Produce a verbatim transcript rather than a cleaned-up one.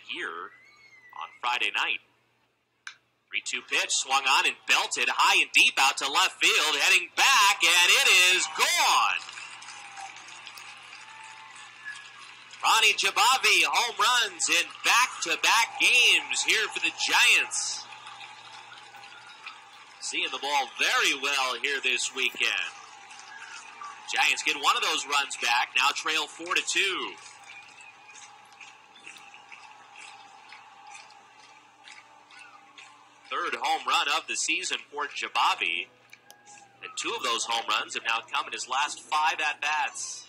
here on Friday night. three two pitch, swung on and belted high and deep out to left field, heading back, and it is gone. Ronnie Jebavy, home runs in back-to-back games here for the Giants. Seeing the ball very well here this weekend. Giants get one of those runs back, now trail four to two. Third home run of the season for Jebavy. And two of those home runs have now come in his last five at-bats.